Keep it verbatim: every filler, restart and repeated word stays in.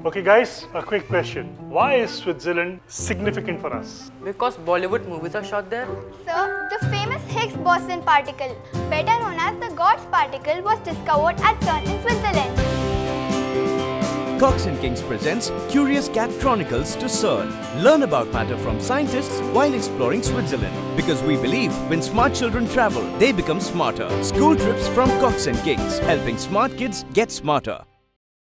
Okay guys, a quick question. Why is Switzerland significant for us? Because Bollywood movies are shot there. Sir, the famous Higgs boson particle, better known as the God's particle, was discovered at CERN in Switzerland. Cox and Kings presents Curious Cat Chronicles to CERN. Learn about matter from scientists while exploring Switzerland. Because we believe when smart children travel, they become smarter. School trips from Cox and Kings, helping smart kids get smarter.